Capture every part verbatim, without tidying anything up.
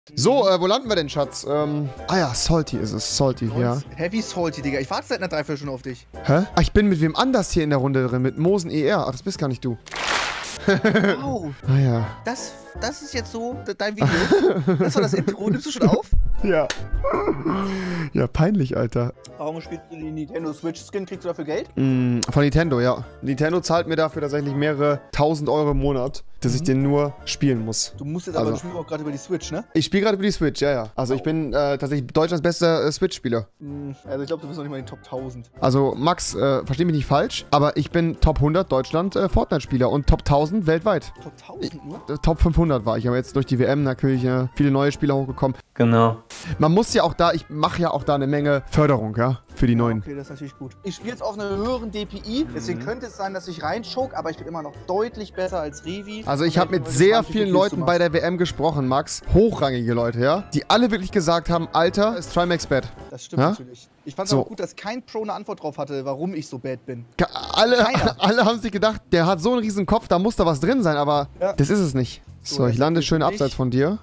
So, äh, wo landen wir denn, Schatz? Ähm, ah ja, Salty ist es. Salty, ja. Heavy Salty, Digga. Ich warte seit einer Dreiviertelstunde auf dich. Hä? Ach, ich bin mit wem anders hier in der Runde drin. Mit Mosen E R. Ach, das bist gar nicht du. Wow. Ah ja. Das, das ist jetzt so dein Video. Das war das Intro. Nimmst du schon auf? Ja. Ja, peinlich, Alter. Warum spielst du die Nintendo Switch Skin? Kriegst du dafür Geld? Mm, von Nintendo, ja. Nintendo zahlt mir dafür tatsächlich mehrere tausend Euro im Monat, dass mhm. ich den nur spielen muss. Du musst jetzt also. aber, du spielst auch gerade über die Switch, ne? Ich spiele gerade über die Switch, ja, ja. Also oh. ich bin äh, tatsächlich Deutschlands bester äh, Switch-Spieler. Mm, also ich glaube, du bist noch nicht mal in den Top tausend. Also Max, äh, versteh mich nicht falsch, aber ich bin Top hundert Deutschland äh, Fortnite-Spieler und Top tausend weltweit. Top tausend nur? Äh, Top fünfhundert war ich, aber jetzt durch die W M natürlich äh, viele neue Spieler hochgekommen. Genau. Man muss ja auch da, ich mache ja auch da eine Menge Förderung, ja, für die neuen. Okay, das ist natürlich gut. Ich spiele jetzt auf einer höheren D P I, deswegen mhm. könnte es sein, dass ich reinschoke, aber ich bin immer noch deutlich besser als Revi. Also ich habe mit sehr vielen Leuten bei der W M gesprochen, Max, hochrangige Leute, ja, die alle wirklich gesagt haben, Alter, ist Trimax bad. Das stimmt ja? natürlich. Ich fand es so. auch gut, dass kein Pro eine Antwort drauf hatte, warum ich so bad bin. Alle, alle haben sich gedacht, der hat so einen riesen Kopf, da muss da was drin sein, aber ja. das ist es nicht. So, so ich lande schön abseits von dir.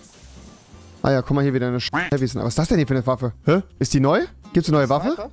Ah ja, guck mal hier wieder eine Sch Heavy. Was ist das denn hier für eine Waffe? Hä? Ist die neu? Gibt's eine neue Waffe?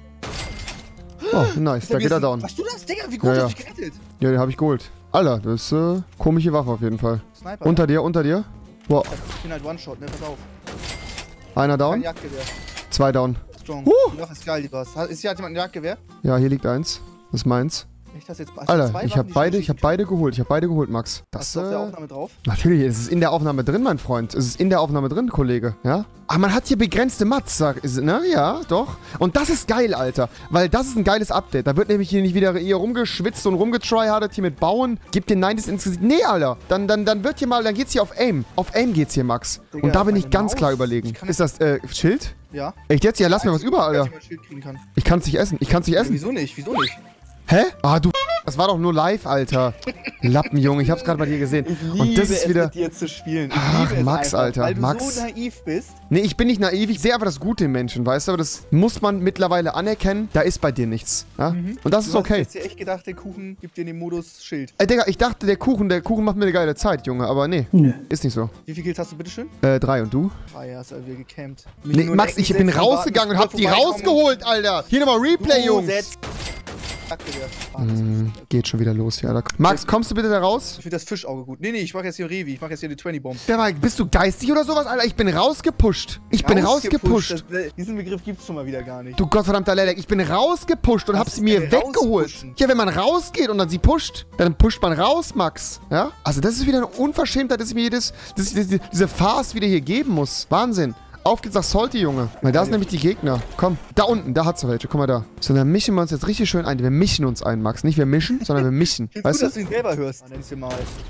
Oh, nice. Da geht er down. Hast du das, Digga? Wie gut ja, ja. hast du dich gerettet? Ja, den habe ich geholt. Alter, das ist äh, komische Waffe auf jeden Fall. Sniper, unter ja. dir, unter dir. Wow. Ich bin halt One-Shot, ne? Pass auf. Einer down. Zwei down. Strong. Uh! Die Waffe ist geil, die was. Ist hier halt jemand ein Jagdgewehr? Ja, hier liegt eins. Das ist meins. Ich das jetzt, Alter, ich habe beide, ich habe beide geholt. Ich habe beide geholt, Max. Das ist auf der Aufnahme drauf? Natürlich, es ist in der Aufnahme drin, mein Freund. Es ist in der Aufnahme drin, Kollege. Ja? Aber man hat hier begrenzte Mats, sag, ist, ne? Ja, doch. Und das ist geil, Alter. Weil das ist ein geiles Update. Da wird nämlich hier nicht wieder hier rumgeschwitzt und rumgetryhardet hier mit Bauen. Gib den neunzig ins Gesicht. Nee, Alter. Dann, dann, dann wird hier mal, dann geht's hier auf Aim. Auf Aim geht's hier, Max. Digga, und da bin ich ganz Maus? klar überlegen. Ist das, äh, Schild? Ja. Echt jetzt? Ja, lass mir was über, Alter. Ich kann's nicht essen. Ich kann's nicht essen. Ja, wieso nicht? Wieso nicht? Hä? Ah, du... Das war doch nur live, Alter. Lappenjunge, ich hab's gerade bei dir gesehen. Ich liebe und das ist es, wieder... mit dir zu spielen. Ich Ach, liebe Max, es einfach, Alter. weil du Max. so naiv bist. Nee, ich bin nicht naiv. Ich sehe einfach das Gute im Menschen, weißt du? Aber das muss man mittlerweile anerkennen. Da ist bei dir nichts. Ja? Mhm. Und das du ist okay. Du hast jetzt echt gedacht, der Kuchen gibt dir den Modus Schild. Ey, Digga, ich dachte, der Kuchen, der Kuchen macht mir eine geile Zeit, Junge. Aber nee, Nö. ist nicht so. Wie viel Kills hast du, bitteschön? Äh, drei. Und du? Drei, hast du also wieder gecampt. Nee, Max, ich bin rausgegangen und hab die rausgeholt, Alter. Hier nochmal Replay, Jungs. Mm, geht schon wieder los hier, Alter. Max, kommst du bitte da raus? Ich finde das Fischauge gut. Nee, nee, ich mach jetzt hier Revi. Ich mach jetzt hier die zwanzig Bomb. Ja, mal, bist du geistig oder sowas, Alter? Ich bin rausgepusht. Ich bin rausgepusht. Das, diesen Begriff gibt's schon mal wieder gar nicht. Du gottverdammter Lelek, ich bin rausgepusht und hab sie mir weggeholt. Ja, wenn man rausgeht und dann sie pusht, dann pusht man raus, Max. Ja? Also das ist wieder eine Unverschämtheit, dass ich mir jedes, dass ich diese Farce wieder hier geben muss. Wahnsinn. Auf geht's nach Salty, Junge. Weil da sind nämlich die Gegner. Komm, da unten, da hat's du welche. Guck mal da. So, dann mischen wir uns jetzt richtig schön ein. Wir mischen uns ein, Max. Nicht wir mischen, sondern wir mischen. Ich weißt gut, du? dass du ihn selber hörst. Nenn's dir mal.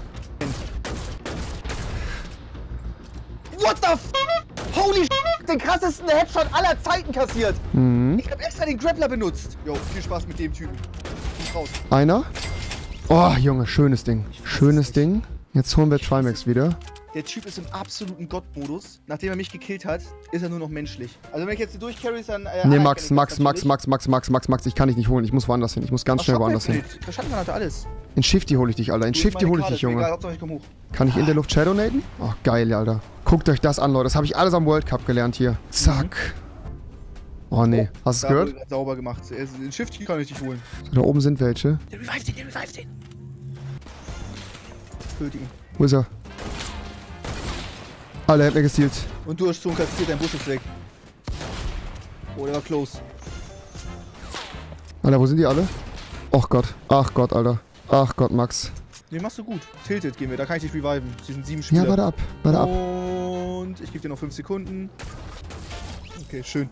What the f***? Holy sh**! Den krassesten Headshot aller Zeiten kassiert. Mhm. Ich hab extra den Grappler benutzt. Jo, viel Spaß mit dem Typen. Raus. Einer. Oh, Junge, schönes Ding. Schönes Ding. Jetzt holen wir Trimax wieder. Der Typ ist im absoluten Gott-Modus. Nachdem er mich gekillt hat, ist er nur noch menschlich. Also wenn ich jetzt hier durchcarry, dann... Äh, nee, Max, Max, Max, Max, Max, Max, Max, Max, ich kann dich nicht holen. Ich muss woanders hin. Ich muss ganz schnell woanders hin. Verstanden hat er alles. In Shifty hole ich dich, Alter. In Shifty hole ich dich, Junge. Egal, Hauptsache ich komm hoch. Kann ich in der Luft Shadownaden? Ach, geil, Alter. Guckt euch das an, Leute. Das habe ich alles am World Cup gelernt hier. Zack. Oh, nee. Hast du es gehört? Sauber gemacht. In Shifty kann ich dich holen. So, da oben sind welche. Der revive den, der revive den. Töte ihn. Wo ist er? Alter, er hat mir gestealt. Und du hast schon kassiert, dein Bus ist weg. Oh, der war close. Alter, wo sind die alle? Ach Gott. Ach Gott, Alter. Ach Gott, Max. Den machst du gut. Tilted gehen wir, da kann ich dich reviven. Sie sind sieben Spieler. Ja, warte ab. Warte ab. Und ich gebe dir noch fünf Sekunden. Okay, schön.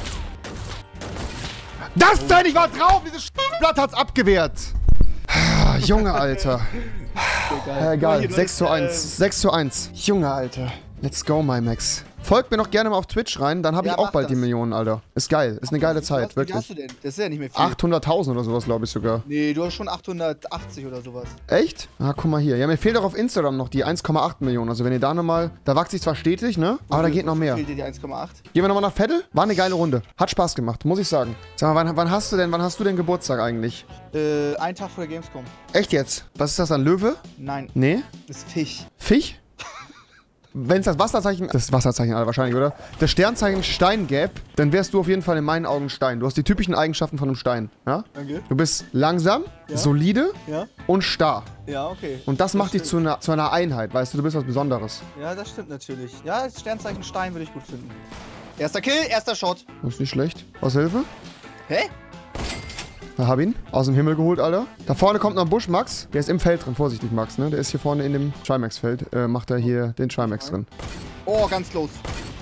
Das denn? Ich war drauf! Dieses Blatt hat's abgewehrt. Junge, Alter. Ja, egal. sechs zu eins. sechs zu eins. Junge, Alter. Let's go, my Max. Folgt mir noch gerne mal auf Twitch rein, dann habe ja, ich auch bald das. die Millionen, Alter. Ist geil. Ist eine geile Zeit, wie wirklich. Wie hast du denn? Das ist ja nicht mehr viel. achthunderttausend oder sowas, glaube ich sogar. Nee, du hast schon achthundertachtzig oder sowas. Echt? Ah, guck mal hier. Ja, mir fehlt auch auf Instagram noch die eins Komma acht Millionen. Also wenn ihr da nochmal... Da wächst sich zwar stetig, ne? Aber da geht noch mehr. Fehlt dir die eins Komma acht? Gehen wir nochmal nach Vettel? War eine geile Runde. Hat Spaß gemacht, muss ich sagen. Sag mal, wann, wann hast du denn, wann hast du denn Geburtstag eigentlich? Äh, einen Tag vor der Gamescom. Echt jetzt? Was ist das, ein Löwe? Nein. Nee? Das ist Fisch. Fisch? wenn es das Wasserzeichen, das Wasserzeichen, Alter, wahrscheinlich, oder? Das Sternzeichen Stein gäbe, dann wärst du auf jeden Fall in meinen Augen Stein. Du hast die typischen Eigenschaften von einem Stein, ja? Danke. Du bist langsam, Ja. solide Ja? und starr. Ja, okay. Und das, Das macht dich stimmt. zu einer, zu einer Einheit, weißt du, du bist was Besonderes. Ja, das stimmt natürlich. Ja, das Sternzeichen Stein würde ich gut finden. Erster Kill, erster Shot. Das ist nicht schlecht. Was Hilfe? Hä? Da hab ihn. Aus dem Himmel geholt, Alter. Da vorne kommt noch ein Busch, Max. Der ist im Feld drin. Vorsichtig, Max, ne? Der ist hier vorne in dem Trimax-Feld. Äh, macht er hier den Trimax drin. Oh, ganz close.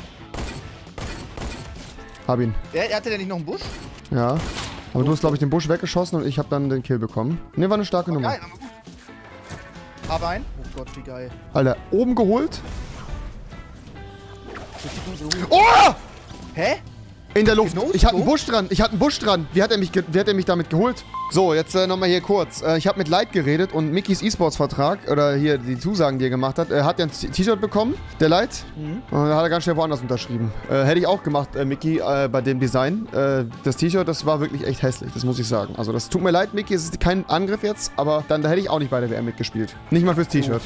Hab ihn. Der, hatte der nicht noch einen Busch? Ja. Aber du hast, glaube ich, den Busch weggeschossen und ich habe dann den Kill bekommen. Ne, war eine starke Oh, Nummer. geil, aber gut. Aber ein. Oh Gott, wie geil. Alter, oben geholt. So. Oh! Hä? In der Luft. Genau Ich hatte einen so? Busch dran. Ich hatte einen Busch dran. Wie hat er mich, ge- wie hat er mich damit geholt? So, jetzt äh, nochmal hier kurz. Äh, ich habe mit Light geredet und Mickys E-Sports-Vertrag, oder hier die Zusagen, die er gemacht hat, äh, hat er ein T- T-Shirt bekommen, der Light. Mhm. Und da hat er ganz schnell woanders unterschrieben. Äh, hätte ich auch gemacht, äh, Micky, äh, bei dem Design. Äh, das T-Shirt, das war wirklich echt hässlich, das muss ich sagen. Also das tut mir leid, Micky, es ist kein Angriff jetzt, aber dann da hätte ich auch nicht bei der W M mitgespielt. Nicht mal fürs T-Shirt.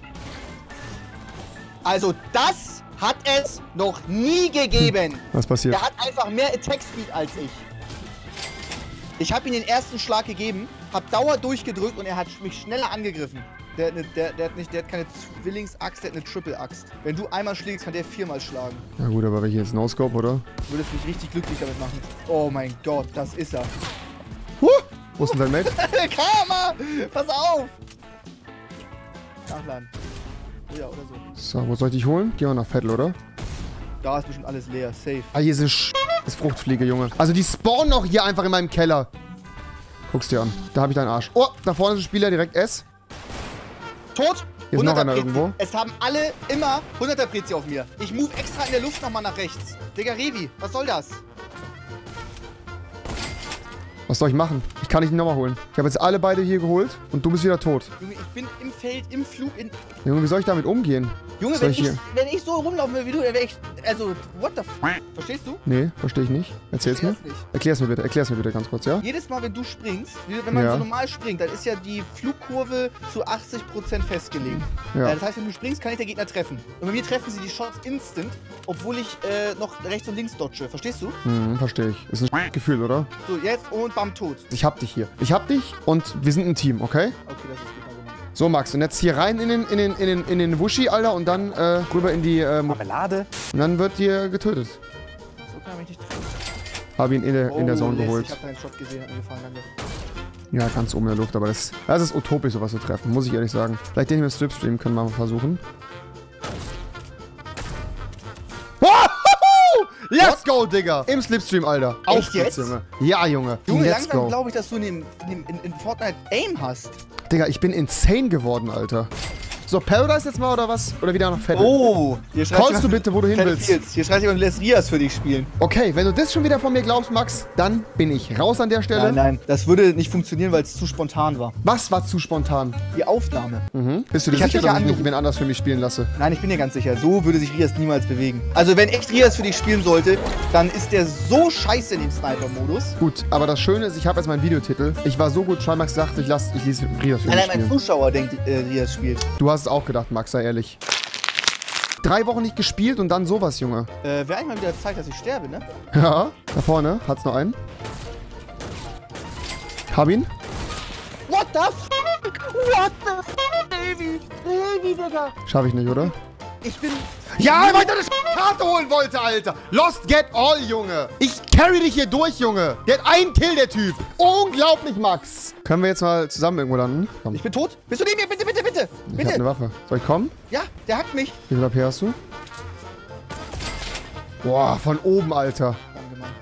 Also, das hat es noch nie gegeben. Was passiert? Der hat einfach mehr Attack Speed als ich. Ich habe ihm den ersten Schlag gegeben, habe Dauer durchgedrückt und er hat mich schneller angegriffen. Der, hat eine, der, der, hat nicht, der hat keine Zwillingsaxt, der hat eine Triple-Axt. Wenn du einmal schlägst, kann der viermal schlagen. Na gut, aber hier ist No-Scope, oder? Du würdest mich richtig glücklich damit machen. Oh mein Gott, das ist er. Huh! Wo ist denn dein Mate? Karma! Pass auf! Nachladen. Oh ja, oder so. So, wo soll ich dich holen? Gehen wir nach Vettel, oder? Da ist bestimmt alles leer. Safe. Ah, hier ist eine Sch... ist Fruchtfliege, Junge. Also die spawnen auch hier einfach in meinem Keller. Guck's dir an. Da habe ich deinen Arsch. Oh, da vorne ist ein Spieler, direkt S. Tot! Hier ist noch einer Prezi. irgendwo. Es haben alle immer hunderter Prezi auf mir. Ich move extra in der Luft nochmal nach rechts. Digga, Revi, was soll das? Was soll ich machen? Ich kann dich nicht nochmal holen. Ich habe jetzt alle beide hier geholt und du bist wieder tot. Junge, ich bin im Feld, im Flug, in... Junge, wie soll ich damit umgehen? Junge, Soll wenn ich ich, hier? wenn ich so rumlaufen will wie du, dann wäre ich... Also, what the f... Verstehst du? Nee, verstehe ich nicht. Erzähl's mir. Versteh's nicht. Erklär's mir bitte. Erklär's mir bitte ganz kurz, ja? Jedes Mal, wenn du springst, wie- wenn man Ja. so normal springt, dann ist ja die Flugkurve zu achtzig Prozent festgelegt. Ja. Äh, das heißt, wenn du springst, kann ich der Gegner treffen. Und bei mir treffen sie die Shots instant, obwohl ich äh, noch rechts und links dodge. Verstehst du? Hm, verstehe ich. Ist ein Gefühl, oder? So, jetzt und bam, tot. Ich hab dich hier. Ich hab dich und wir sind ein Team, okay? Okay, das ist gut gemacht. So, Max, und jetzt hier rein in den, in den, in den, in den Wuschi, Alter, und dann äh, rüber in die, ähm, Marmelade? und dann wird hier getötet. So kann er mich nicht treffen. Hab ihn in der, in der Oh, Zone Liz, geholt. Ich hab deinen Shot gesehen, hat mir gefallen, danke. Ja, ganz oben in der Luft, aber das, das ist utopisch, sowas zu treffen, muss ich ehrlich sagen. Vielleicht den hier mit Stripstream können wir mal versuchen. Let's go, Digga! Im Slipstream, Alter. Auf Echt geht's, jetzt? Junge. Ja, Junge. Junge, Let's langsam go. glaube ich, dass du in, dem, in, dem, in, in Fortnite Aim hast. Digga, ich bin insane geworden, Alter. So, Paradise jetzt mal oder was? Oder wieder nach Vettel? Oh! Hier schreibt Callst du jemand- bitte, wo du hin Vettel willst? Fields. Hier schreibt jemand, lässt Rias für dich spielen. Okay, wenn du das schon wieder von mir glaubst, Max, dann bin ich raus an der Stelle. Nein, nein, das würde nicht funktionieren, weil es zu spontan war. Was war zu spontan? Die Aufnahme. Mhm. Bist du dir Ich hab sicher, dich ja dass ich nicht angerufen. wen anders für mich spielen lasse? Nein, ich bin dir ganz sicher. So würde sich Rias niemals bewegen. Also, wenn echt Rias für dich spielen sollte, dann ist der so scheiße in dem Sniper-Modus. Gut, aber das Schöne ist, ich habe jetzt meinen Videotitel. Ich war so gut, Trimax sagte, ich lasse ich ließ Rias für Nein, mich nein, mein spielen. Zuschauer denkt, äh, Rias spielt. Du hast es auch gedacht, Max, sei ehrlich. Drei Wochen nicht gespielt und dann sowas, Junge. Äh, wäre eigentlich mal wieder Zeit, dass ich sterbe, ne? Ja, da vorne hat's noch einen. Hab ihn. What the f***? What the f***, Davy? Davy, Digga. Schaff ich nicht, oder? Ich bin... Ja, weil er eine Karte holen wollte, Alter. Lost get all, Junge. Ich carry dich hier durch, Junge. Der hat einen Kill, der Typ. Unglaublich, Max. Können wir jetzt mal zusammen irgendwo landen? Komm, Ich bin tot. Bist du neben mir? Bitte, bitte, bitte. ich hab eine Bitte. Waffe. Soll ich kommen? Ja, der hackt mich. Wie viel A P hast du? Boah, von oben, Alter. Danke, Mann.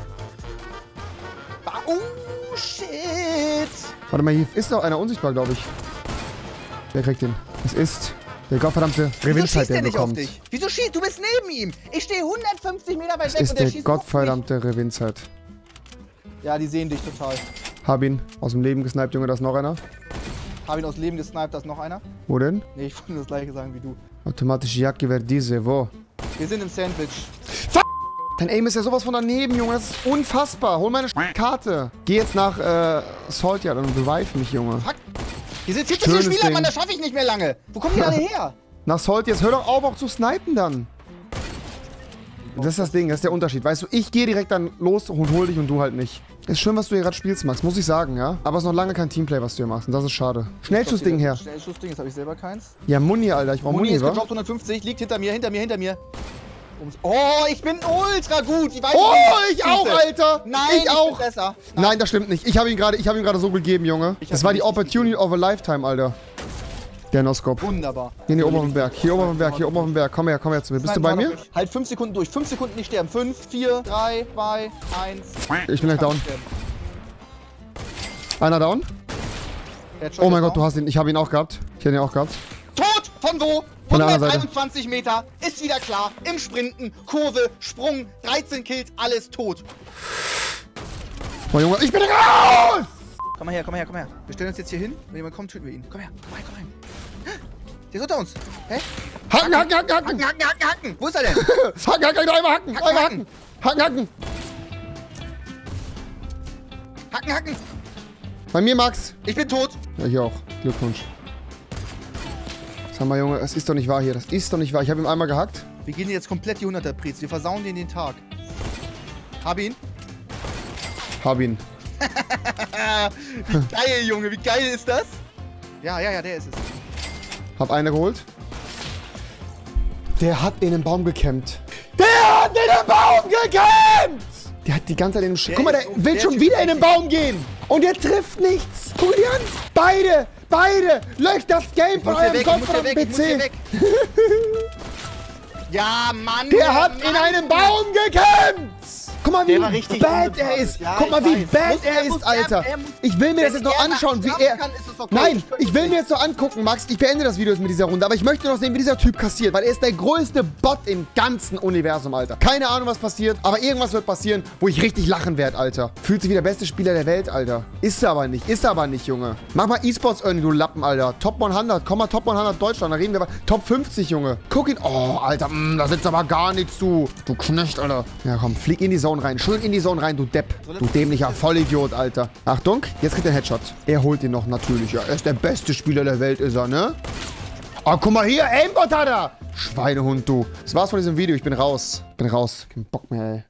Ba- Oh, shit. Warte mal, hier ist noch einer unsichtbar, glaube ich. Wer kriegt den? Es ist der gottverdammte Wieso Revinzeit, schießt der der nicht auf bekommt. dich? Wieso schießt? Du bist neben ihm. Ich stehe hundertfünfzig Meter weit Es weg ist und der der schießt auf gottverdammte Revinzeit. mich. Ja, die sehen dich total. Hab ihn aus dem Leben gesniped, Junge, da ist noch einer. Hab ihn aus Leben gesniped, da ist noch einer. Wo denn? Nee, ich wollte das gleiche sagen wie du. Automatische Jagdgewehr, diese, wo? Wir sind im Sandwich. Dein Aim ist ja sowas von daneben, Junge. Das ist unfassbar. Hol meine Sch- Karte. Geh jetzt nach äh, Salt Yard und revive mich, Junge. Fuck. Hier sind vierzig Schönes Spieler, Ding. Mann, das schaffe ich nicht mehr lange. Wo kommen die alle her? Nach Salt, jetzt hör doch auf, auch zu snipen dann. Das ist das Ding, das ist der Unterschied. Weißt du, ich gehe direkt dann los und hol dich und du halt nicht. Ist schön, was du hier gerade spielst, Max, muss ich sagen, ja? Aber es ist noch lange kein Teamplay, was du hier machst. Und das ist schade. Schnellschussding her. Schnellschussding, jetzt habe ich selber keins. Ja, Muni, Alter. Ich brauch Muni Muni, ist wa? gedroppt, hundertfünfzig, liegt hinter mir, hinter mir, hinter mir. Oh, ich bin ultra gut. Ich weiß Oh, nicht, ich auch, Alter. Nein, ich ich auch. bin besser. Nein, das stimmt nicht. Ich habe ihn gerade, ich habe ihm gerade so gegeben, Junge. Ich Das hab war die ihn richtig Opportunity of a Lifetime, Alter. Der No-Scope. Wunderbar. Hier, hier oben auf dem Berg. Hier oben auf dem Berg. Hier oben auf dem Berg. Komm her, komm her zu mir. Bist du bei mir? Halt fünf Sekunden durch. fünf Sekunden nicht sterben. fünf, vier, drei, zwei, eins. Ich bin gleich down. Einer down. Oh mein Gott, du hast ihn. Ich habe ihn auch gehabt. Ich hätte ihn auch gehabt. Tot! Von wo? Von der anderen Seite. hunderteinundzwanzig Meter. Ist wieder klar. Im Sprinten. Kurve. Sprung. dreizehn Kills. Alles tot. Oh Junge, ich bin raus! Komm mal her, komm mal her, komm mal her. Wir stellen uns jetzt hier hin. Wenn jemand kommt, töten wir ihn. Komm her, komm rein, komm rein. Der ist unter uns. Hä? Hacken, hacken, hacken, hacken. Hacken, hacken, hacken, hacken. Wo ist er denn? Hacken, hacken, hacken, einmal hacken. Hacken, Einmal hacken. Hacken, hacken. Hacken, hacken. Bei mir, Max. Ich bin tot. Ja, hier auch. Glückwunsch. Sag mal, Junge, das ist doch nicht wahr hier. Das ist doch nicht wahr. Ich habe ihm einmal gehackt. Wir gehen jetzt komplett die hunderter-Prez. Wir versauen den den Tag. Hab ihn. Hab ihn. Wie geil, Junge. Wie geil ist das? Ja, ja, ja, der ist es. Hab eine geholt. Der hat in den Baum gekämmt. Der hat in den Baum gekämmt! Der hat die ganze Zeit in den Sch Der Guck mal, der ist so- will der schon Typ wieder ist in den richtig- Baum gehen. Und der trifft nichts. Guck dir an. Beide, beide. Löscht das Game Ich von muss hier eurem weg, ich muss hier Kopf weg, P ich muss hier C. weg. Ja, Mann. Der hat Mann. in einem Baum gekämpft. Guck mal, wie Der war richtig bad er unsympathisch. ist. Ja, Guck mal, ich wie weiß. bad Muss- er er ist, muss- Alter. er- er muss- Ich will mir das Wenn jetzt noch er nach anschauen, wie schlafen er... kann, ist es okay. Nein, Ich könnte ich will nicht. mir jetzt noch angucken, Max. Ich beende das Video jetzt mit dieser Runde, aber ich möchte noch sehen, wie dieser Typ kassiert, weil er ist der größte Bot im ganzen Universum, Alter. Keine Ahnung, was passiert, aber irgendwas wird passieren, wo ich richtig lachen werde, Alter. Fühlt sich wie der beste Spieler der Welt, Alter. Ist er aber nicht, ist er aber nicht, Junge. Mach mal E-Sports Earning, du Lappen, Alter. Top hundert, komm mal Top hundert Deutschland, da reden wir aber. Top fünfzig, Junge. Guck ihn. Oh, Alter, mh, da sitzt aber gar nichts, du. Du Knecht, Alter. Ja, komm, flieg in die Zone rein. Schön in die Zone rein, du Depp. Du dämlicher Vollidiot, Alter. Achtung, jetzt kriegt er einen Headshot. Er holt ihn noch natürlich, ja. Er ist der beste Spieler der Welt, ist er, ne? Oh, guck mal hier, Aimbot hat er. Schweinehund, du. Das war's von diesem Video. Ich bin raus. Bin raus. Kein Bock mehr, ey.